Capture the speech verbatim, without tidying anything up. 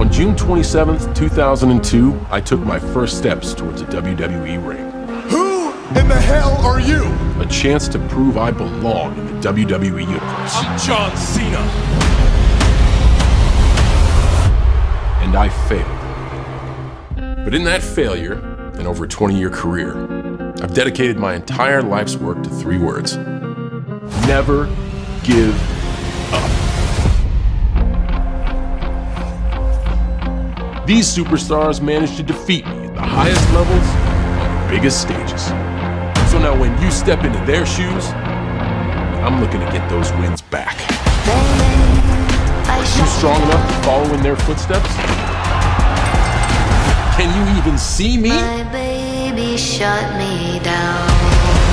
On June twenty-seventh, two thousand two, I took my first steps towards a W W E ring. Who in the hell are you? A chance to prove I belong in the W W E universe. I'm John Cena. And I failed. But in that failure, and over a twenty-year career, I've dedicated my entire life's work to three words. Never give up. These superstars managed to defeat me at the highest levels on the biggest stages. So now when you step into their shoes, I'm looking to get those wins back. Are you strong enough to follow in their footsteps? Can you even see me? My baby shut me down.